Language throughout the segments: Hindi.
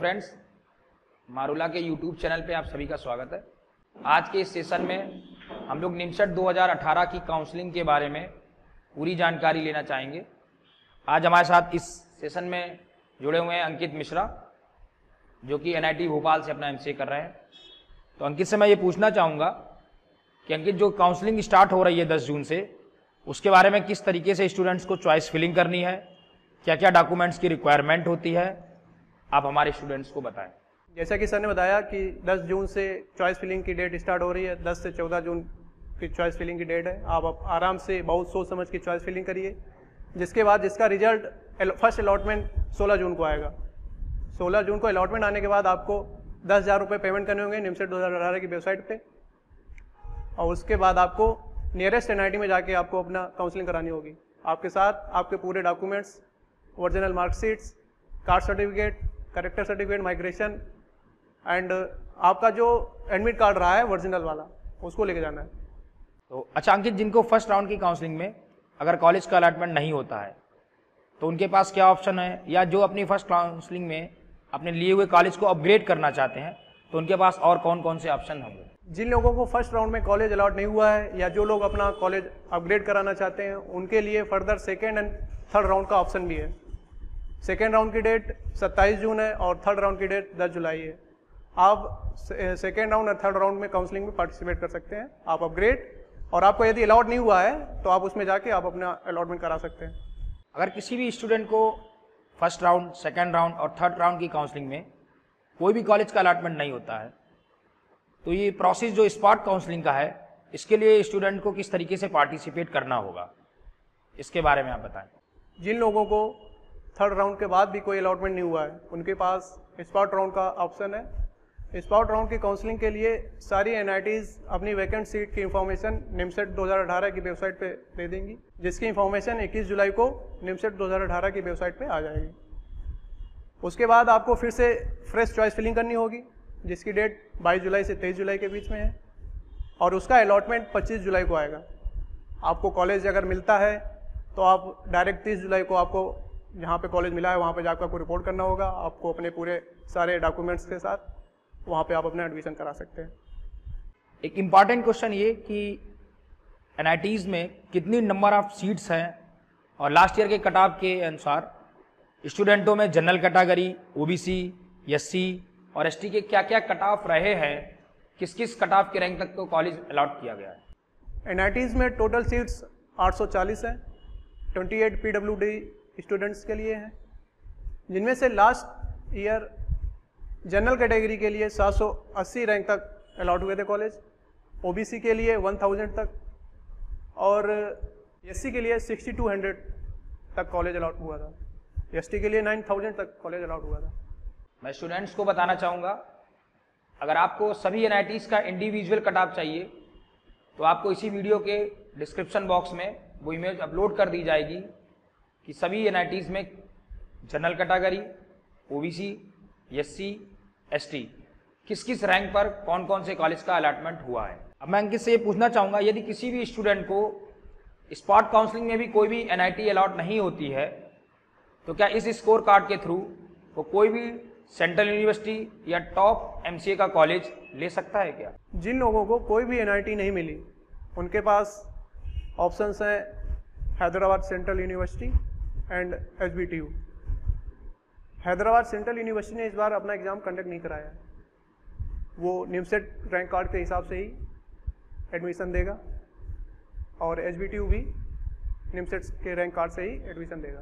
फ्रेंड्स, मारूला के यूट्यूब चैनल पे आप सभी का स्वागत है। आज के इस सेशन में हम लोग निमसेट 2018 की काउंसलिंग के बारे में पूरी जानकारी लेना चाहेंगे। आज हमारे साथ इस सेशन में जुड़े हुए हैं अंकित मिश्रा, जो कि NIT भोपाल से अपना MCA कर रहे हैं। तो अंकित से मैं ये पूछना चाहूँगा कि अंकित, जो काउंसलिंग स्टार्ट हो रही है 10 जून से, उसके बारे में किस तरीके से स्टूडेंट्स को चॉइस फिलिंग करनी है, क्या क्या डॉक्यूमेंट्स की रिक्वायरमेंट होती है, आप हमारे स्टूडेंट्स को बताएं। जैसा कि सर ने बताया कि 10 जून से चॉइस फिलिंग की डेट स्टार्ट हो रही है। 10 से 14 जून की चॉइस फिलिंग की डेट है। आप आराम से बहुत सोच समझ के चॉइस फिलिंग करिए, जिसके बाद जिसका रिजल्ट फर्स्ट अलॉटमेंट 16 जून को आएगा। 16 जून को अलॉटमेंट आने के बाद आपको 10,000 रुपये पेमेंट करने होंगे निमसेट 2018 की वेबसाइट पे, और उसके बाद आपको नियरेस्ट NIT में जाके आपको अपना काउंसलिंग करानी होगी। आपके साथ आपके पूरे documents, original marksheets, caste certificate, character certificate, migration and आपका जो एडमिट कार्ड रहा है ओरिजिनल वाला, उसको लेके जाना है। तो अच्छा अंकित, जिनको फर्स्ट राउंड की काउंसलिंग में अगर कॉलेज का अलॉटमेंट नहीं होता है तो उनके पास क्या ऑप्शन है, या जो अपनी फर्स्ट काउंसलिंग में अपने लिए हुए कॉलेज को अपग्रेड करना चाहते हैं तो उनके पास और कौन कौन से ऑप्शन होंगे? जिन लोगों को फर्स्ट राउंड में कॉलेज अलॉट नहीं हुआ है, या जो लोग अपना कॉलेज अपग्रेड कराना चाहते हैं, उनके लिए further second and third round का ऑप्शन भी है। सेकेंड राउंड की डेट 27 जून है और थर्ड राउंड की डेट 10 जुलाई है। आप सेकेंड राउंड और थर्ड राउंड में काउंसलिंग में पार्टिसिपेट कर सकते हैं। आप अपग्रेड, और आपको यदि अलॉट नहीं हुआ है तो आप उसमें जाके आप अपना अलॉटमेंट करा सकते हैं। अगर किसी भी स्टूडेंट को फर्स्ट राउंड, सेकेंड राउंड और थर्ड राउंड की काउंसलिंग में कोई भी कॉलेज का अलॉटमेंट नहीं होता है, तो ये प्रोसेस जो स्पॉट काउंसलिंग का है, इसके लिए स्टूडेंट को किस तरीके से पार्टिसिपेट करना होगा, इसके बारे में आप बताएं। जिन लोगों को थर्ड राउंड के बाद भी कोई अलॉटमेंट नहीं हुआ है, उनके पास स्पॉट राउंड का ऑप्शन है। स्पॉट राउंड की काउंसलिंग के लिए सारी NITs अपनी वैकेंट सीट की इंफॉर्मेशन निमसेट 2018 की वेबसाइट पे दे देंगी, जिसकी इंफॉर्मेशन 21 जुलाई को निमसेट 2018 की वेबसाइट पे आ जाएगी। उसके बाद आपको फिर से फ्रेश चॉइस फिलिंग करनी होगी, जिसकी डेट 22 जुलाई से 23 जुलाई के बीच में है, और उसका अलॉटमेंट 25 जुलाई को आएगा। आपको कॉलेज अगर मिलता है तो आप डायरेक्ट 30 जुलाई को आपको जहाँ पे कॉलेज मिला है वहाँ पे जाकर आपको रिपोर्ट करना होगा। आपको अपने पूरे सारे डॉक्यूमेंट्स के साथ वहाँ पे आप अपना एडमिशन करा सकते हैं। एक इम्पॉर्टेंट क्वेश्चन ये कि NITs में कितनी नंबर ऑफ सीट्स हैं, और लास्ट ईयर के कट ऑफ के अनुसार स्टूडेंटों में जनरल कैटेगरी, OBC, SC और ST के क्या क्या कट ऑफ रहे हैं, किस किस कट ऑफ के रैंक तक को कॉलेज अलॉट किया गया है? NITs में टोटल सीट्स 840 हैं, 28 PWD स्टूडेंट्स के लिए हैं, जिनमें से लास्ट ईयर जनरल कैटेगरी के लिए 780 रैंक तक अलॉट हुए थे कॉलेज, OBC के लिए 1000 तक, और SC के लिए 6200 तक कॉलेज अलॉट हुआ था। ST के लिए 9000 तक कॉलेज अलॉट हुआ था। मैं स्टूडेंट्स को बताना चाहूँगा, अगर आपको सभी NITs का इंडिविजुअल कट ऑफ चाहिए तो आपको इसी वीडियो के डिस्क्रिप्शन बॉक्स में वो इमेज अपलोड कर दी जाएगी कि सभी NITs में general category, OBC, SC, ST किस किस रैंक पर कौन कौन से कॉलेज का अलॉटमेंट हुआ है। अब मैं अंकित से ये पूछना चाहूँगा, यदि किसी भी स्टूडेंट को स्पॉट काउंसलिंग में भी कोई भी NIT अलॉट नहीं होती है तो क्या इस स्कोर कार्ड के थ्रू वो कोई भी सेंट्रल यूनिवर्सिटी या टॉप MCA का कॉलेज ले सकता है क्या? जिन लोगों को कोई भी NIT नहीं मिली, उनके पास ऑप्शंस हैं Hyderabad central university and HBTU। Hyderabad central university ने इस बार अपना एग्ज़ाम कंडक्ट नहीं कराया, वो निमसेट रैंक कार्ड के हिसाब से ही एडमिशन देगा, और HBTU भी निमसेट के रैंक कार्ड से ही एडमिशन देगा।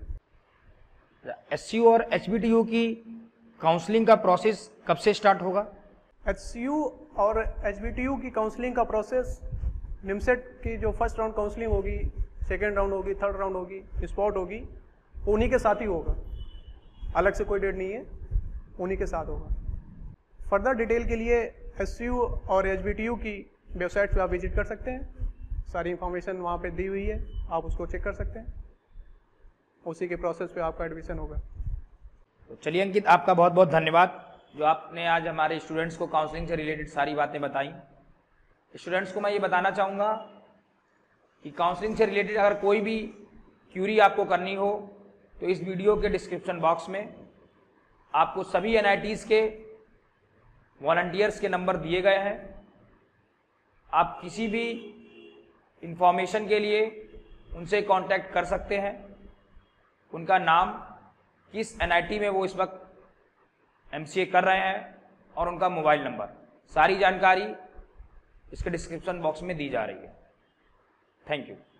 SCU और HBTU की काउंसलिंग का प्रोसेस कब से स्टार्ट होगा? HCU और HBTU की काउंसलिंग का प्रोसेस, निमसेट की जो फर्स्ट राउंड काउंसलिंग होगी, सेकेंड राउंड होगी, थर्ड राउंड होगी, स्पॉट होगी, उन्हीं के साथ ही होगा। अलग से कोई डेट नहीं है, उन्हीं के साथ होगा। फर्दर डिटेल के लिए SCU और HBTU की वेबसाइट पे आप विजिट कर सकते हैं। सारी इंफॉर्मेशन वहाँ पे दी हुई है, आप उसको चेक कर सकते हैं। उसी के प्रोसेस पे आपका एडमिशन होगा। तो चलिए अंकित, आपका बहुत बहुत धन्यवाद जो आपने आज हमारे स्टूडेंट्स को काउंसलिंग से रिलेटेड सारी बातें बताई। स्टूडेंट्स को मैं ये बताना चाहूँगा कि काउंसलिंग से रिलेटेड अगर कोई भी क्यूरी आपको करनी हो तो इस वीडियो के डिस्क्रिप्शन बॉक्स में आपको सभी एनआईटीज के वॉलंटियर्स के नंबर दिए गए हैं। आप किसी भी इंफॉर्मेशन के लिए उनसे कांटेक्ट कर सकते हैं। उनका नाम, किस एनआईटी में वो इस वक्त एमसीए कर रहे हैं और उनका मोबाइल नंबर, सारी जानकारी इसके डिस्क्रिप्शन बॉक्स में दी जा रही है। Thank you.